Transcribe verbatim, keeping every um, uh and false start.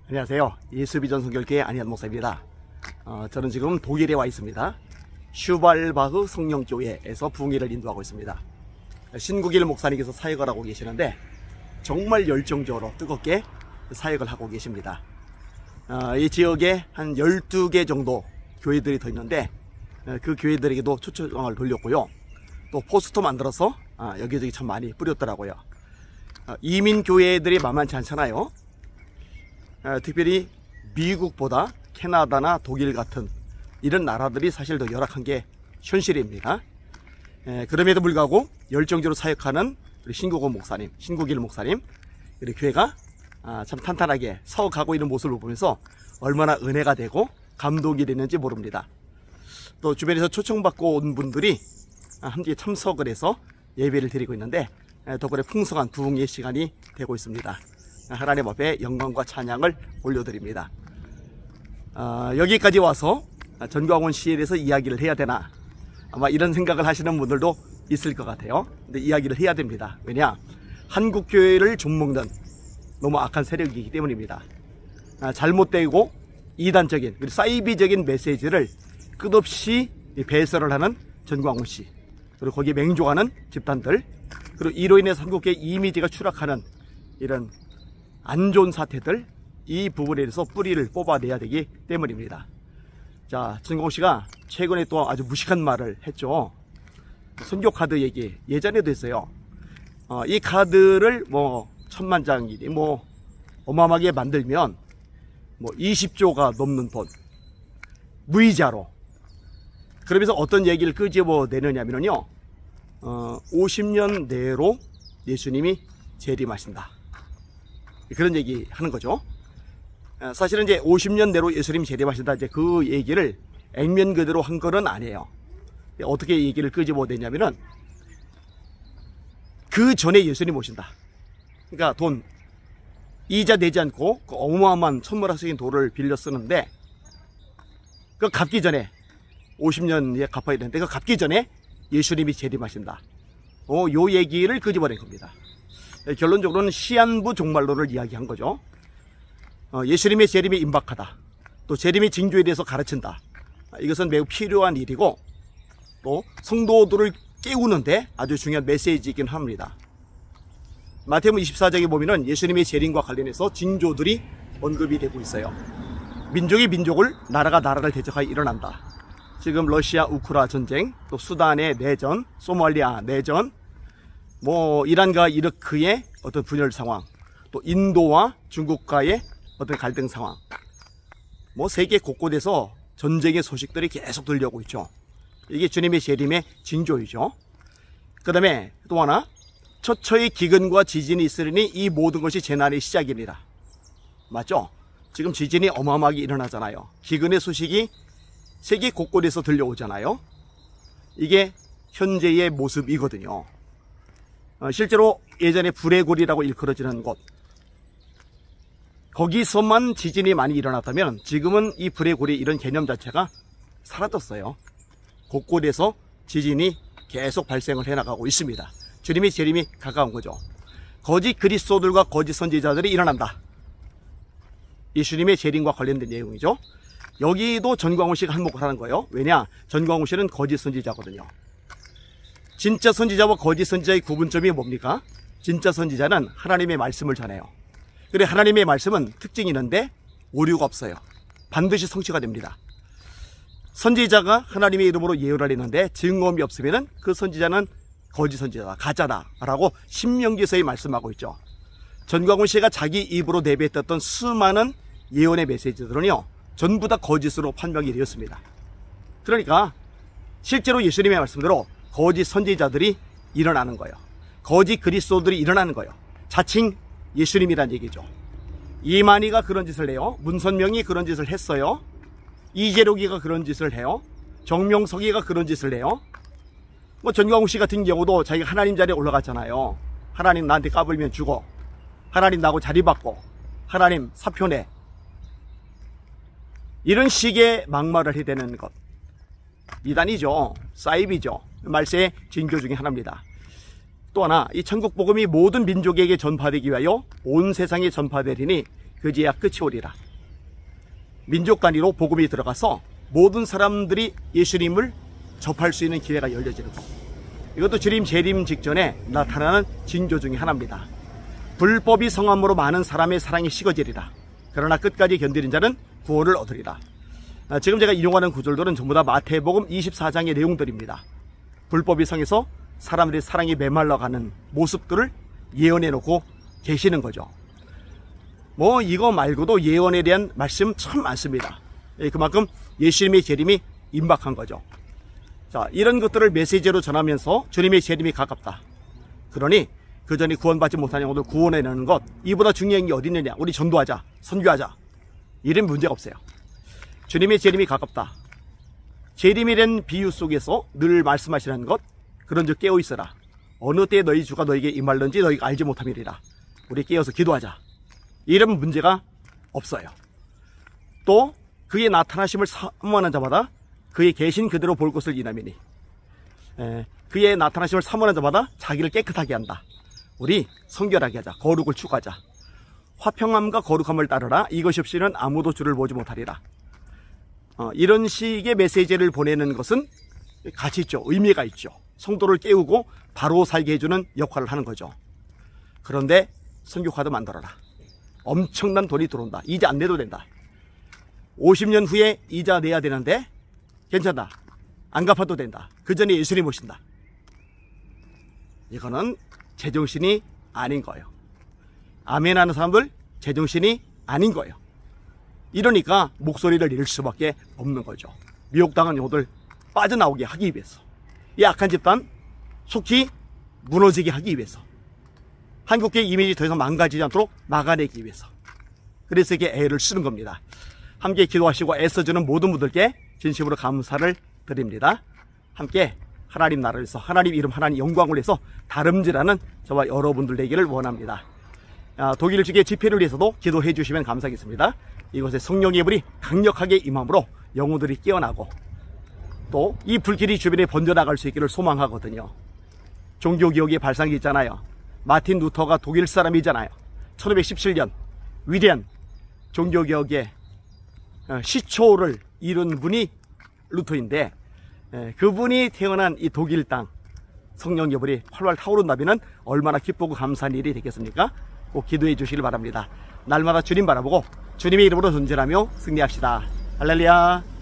안녕하세요. 예수비전 선교교회 안희한 목사입니다. 어, 저는 지금 독일에 와 있습니다. 슈발바흐 성령교회에서 부흥회를 인도하고 있습니다. 신국일 목사님께서 사역을 하고 계시는데 정말 열정적으로 뜨겁게 사역을 하고 계십니다. 어, 이 지역에 한 열두 개 정도 교회들이 더 있는데 그 교회들에게도 초청을 돌렸고요. 또 포스터 만들어서 어, 여기저기 참 많이 뿌렸더라고요. 어, 이민교회들이 만만치 않잖아요. 어, 특별히 미국보다 캐나다나 독일 같은 이런 나라들이 사실 더 열악한 게 현실입니다. 에, 그럼에도 불구하고 열정적으로 사역하는 우리 신국원 목사님, 신국일 목사님, 우리 교회가 아, 참 탄탄하게 서가고 있는 모습을 보면서 얼마나 은혜가 되고 감동이 되는지 모릅니다. 또 주변에서 초청받고 온 분들이 함께 참석을 해서 예배를 드리고 있는데 덕분에 풍성한 부흥의 시간이 되고 있습니다. 하나님 앞에 영광과 찬양을 올려드립니다. 어, 여기까지 와서 전광훈 씨에 대해서 이야기를 해야 되나, 아마 이런 생각을 하시는 분들도 있을 것 같아요. 근데 이야기를 해야 됩니다. 왜냐, 한국교회를 좀먹는 너무 악한 세력이기 때문입니다. 아, 잘못되고 이단적인 그리고 사이비적인 메시지를 끝없이 배설을 하는 전광훈 씨, 그리고 거기에 맹종하는 집단들, 그리고 이로 인해서 한국교회 이미지가 추락하는 이런 안 좋은 사태들, 이 부분에 대해서 뿌리를 뽑아내야 되기 때문입니다. 자, 전광훈 씨가 최근에 또 아주 무식한 말을 했죠. 선교 카드 얘기 예전에도 했어요. 어, 이 카드를 뭐 천만 장이니 뭐 어마어마하게 만들면 뭐 이십 조가 넘는 돈 무이자로, 그러면서 어떤 얘기를 끄집어 내느냐면요, 어, 오십 년 내로 예수님이 재림하신다, 그런 얘기 하는 거죠. 사실은 이제 오십 년 내로 예수님이 재림하신다, 이제 그 얘기를 액면 그대로 한 거는 아니에요. 어떻게 얘기를 끄집어 내냐면은 그 전에 예수님 오신다. 그러니까 돈 이자 내지 않고 그 어마어마한 천문학적인 돈을 빌려 쓰는데 그 갚기 전에 오십 년에 갚아야 되는데 그 갚기 전에 예수님이 재림하신다. 어, 요 얘기를 끄집어낸 겁니다. 결론적으로는 시한부 종말론을 이야기한 거죠. 어, 예수님의 재림이 임박하다, 또 재림의 징조에 대해서 가르친다. 이것은 매우 필요한 일이고 또 성도들을 깨우는데 아주 중요한 메시지이긴 합니다. 마태복음 이십사 장에 보면은 예수님의 재림과 관련해서 징조들이 언급이 되고 있어요. 민족이 민족을, 나라가 나라를 대적하여 일어난다. 지금 러시아 우크라 전쟁, 또 수단의 내전, 소말리아 내전, 뭐 이란과 이라크의 어떤 분열 상황, 또 인도와 중국과의 어떤 갈등 상황, 뭐 세계 곳곳에서 전쟁의 소식들이 계속 들려오고 있죠. 이게 주님의 재림의 징조이죠. 그 다음에 또 하나, 처처의 기근과 지진이 있으니 이 모든 것이 재난의 시작입니다. 맞죠? 지금 지진이 어마어마하게 일어나잖아요. 기근의 소식이 세계 곳곳에서 들려오잖아요. 이게 현재의 모습이거든요. 어, 실제로 예전에 불의 골이라고 일컬어지는 곳, 거기서만 지진이 많이 일어났다면 지금은 이 불의 골이 이런 개념 자체가 사라졌어요. 곳곳에서 지진이 계속 발생을 해나가고 있습니다. 주님의 재림이 가까운 거죠. 거짓 그리스도들과 거짓 선지자들이 일어난다. 예수님의 재림과 관련된 내용이죠. 여기도 전광훈 씨가 한몫을 하는 거예요. 왜냐, 전광훈 씨는 거짓 선지자거든요. 진짜 선지자와 거짓 선지자의 구분점이 뭡니까? 진짜 선지자는 하나님의 말씀을 전해요. 그래, 하나님의 말씀은 특징이 있는데 오류가 없어요. 반드시 성취가 됩니다. 선지자가 하나님의 이름으로 예언을 했는데 증거음이 없으면 그 선지자는 거짓 선지자다, 가짜다 라고 신명기서에 말씀하고 있죠. 전광훈 씨가 자기 입으로 내뱉었던 수많은 예언의 메시지들은요, 전부 다 거짓으로 판명이 되었습니다. 그러니까 실제로 예수님의 말씀대로 거짓 선지자들이 일어나는 거예요. 거짓 그리스도들이 일어나는 거예요. 자칭 예수님이란 얘기죠. 이만희가 그런 짓을 해요. 문선명이 그런 짓을 했어요. 이재록이가 그런 짓을 해요. 정명석이가 그런 짓을 해요. 뭐 전광훈 씨 같은 경우도 자기가 하나님 자리에 올라갔잖아요. 하나님 나한테 까불면 죽어, 하나님 나하고 자리 바꿔, 하나님 사표 내, 이런 식의 막말을 해대는 것, 이단이죠. 사이비죠. 말세의 징조 중에 하나입니다. 또 하나, 이 천국 복음이 모든 민족에게 전파되기 위하여 온 세상에 전파되리니 그제야 끝이 오리라. 민족 단위로 복음이 들어가서 모든 사람들이 예수님을 접할 수 있는 기회가 열려지는 것. 이것도 주님 재림 직전에 나타나는 징조 중에 하나입니다. 불법이 성함으로 많은 사람의 사랑이 식어지리라. 그러나 끝까지 견디는 자는 구원을 얻으리라. 지금 제가 인용하는 구절들은 전부 다 마태복음 이십사 장의 내용들입니다. 불법이 성해서 사람들의 사랑이 메말라가는 모습들을 예언해 놓고 계시는 거죠. 뭐 이거 말고도 예언에 대한 말씀 참 많습니다. 그만큼 예수님의 재림이 임박한 거죠. 자, 이런 것들을 메시지로 전하면서 주님의 재림이 가깝다. 그러니 그 전에 구원받지 못한 영혼들 구원해내는 것, 이보다 중요한 게 어디 있느냐. 우리 전도하자, 선교하자, 이런 문제가 없어요. 주님의 재림이 가깝다. 재림이란 비유 속에서 늘 말씀하시는 것, 그런즉 깨어 있어라. 어느 때 너희 주가 너에게 임할는지 너희가 알지 못함이리라. 우리 깨어서 기도하자. 이런 문제가 없어요. 또 그의 나타나심을 사모하는 자마다 그의 계신 그대로 볼 것을 이남이니, 에, 그의 나타나심을 사모하는 자마다 자기를 깨끗하게 한다. 우리 성결하게 하자. 거룩을 추구하자. 화평함과 거룩함을 따르라. 이것이 없이는 아무도 주를 보지 못하리라. 어, 이런 식의 메시지를 보내는 것은 가치 있죠. 의미가 있죠. 성도를 깨우고 바로 살게 해주는 역할을 하는 거죠. 그런데 선교카드 만들어라. 엄청난 돈이 들어온다. 이자 안 내도 된다. 오십 년 후에 이자 내야 되는데 괜찮다. 안 갚아도 된다. 그 전에 예수님 오신다. 이거는 제정신이 아닌 거예요. 아멘 하는 사람들 제정신이 아닌 거예요. 이러니까 목소리를 잃을 수밖에 없는 거죠. 미혹당한 영혼들 빠져나오게 하기 위해서, 이 악한 집단 속히 무너지게 하기 위해서, 한국계 이미지 더 이상 망가지지 않도록 막아내기 위해서, 그래서 이게 애를 쓰는 겁니다. 함께 기도하시고 애써주는 모든 분들께 진심으로 감사를 드립니다. 함께 하나님 나라에서 하나님 이름 하나님 영광을 위해서 다름질하는 저와 여러분들 되기를 원합니다. 아, 독일 측의 집회를 위해서도 기도해 주시면 감사하겠습니다. 이곳에 성령의 불이 강력하게 임함으로 영혼들이 깨어나고 또 이 불길이 주변에 번져나갈 수 있기를 소망하거든요. 종교개혁의 발상이 있잖아요. 마틴 루터가 독일 사람이잖아요. 천오백십칠 년 위대한 종교개혁의 시초를 이룬 분이 루터인데, 그분이 태어난 이 독일 땅 성령의 불이 활활 타오른다면 얼마나 기쁘고 감사한 일이 되겠습니까? 꼭 기도해 주시길 바랍니다. 날마다 주님 바라보고 주님의 이름으로 존재하며 승리합시다. 할렐루야.